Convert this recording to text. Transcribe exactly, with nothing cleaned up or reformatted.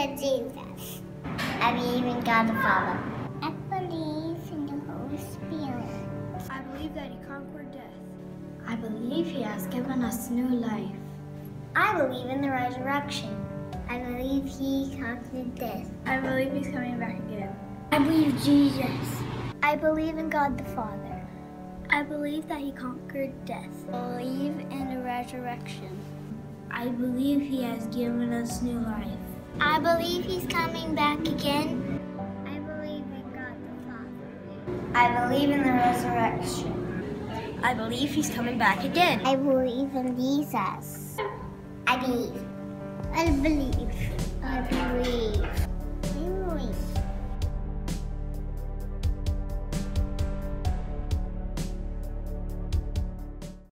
in Jesus. I believe in God the Father. I believe in the Holy Spirit. I believe that he conquered death. I believe he has given us new life. I believe in the resurrection. I believe he conquered death. I believe he's coming back again. I believe Jesus. I believe in God the Father. I believe that he conquered death. I believe in the resurrection. I believe he has given us new life. I believe he's coming back again. I believe in God the Father. I believe in the resurrection. I believe he's coming back again. I believe in Jesus. I believe. I believe. I believe. I believe.